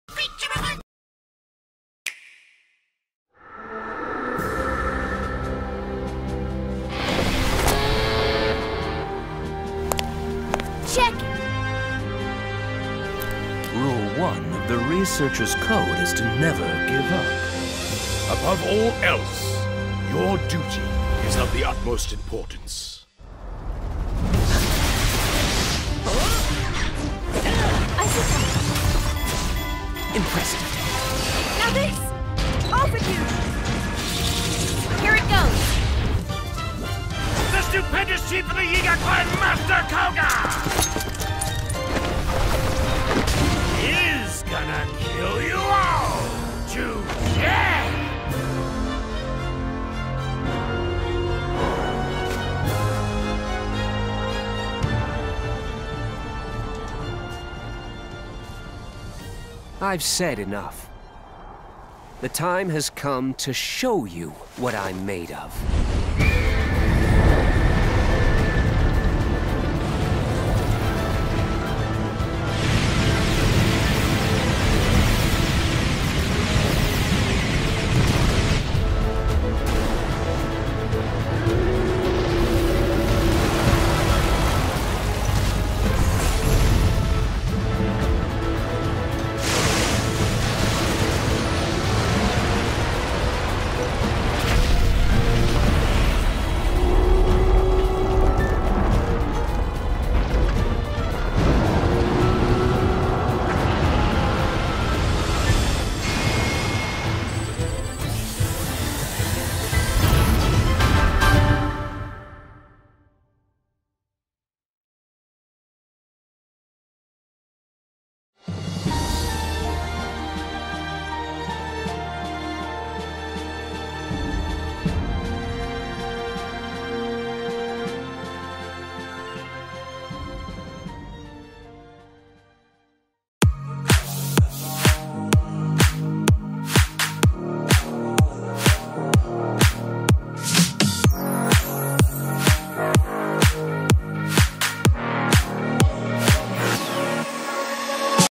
Check! Rule 1 of the Researcher's Code is to never give up. Above all else, your duty is of the utmost importance. I see. Impressive. Now this! Off with you! Here it goes! The stupendous chief of the Yiga clan, Master Koga! Is gonna kill you all to death! I've said enough. The time has come to show you what I'm made of.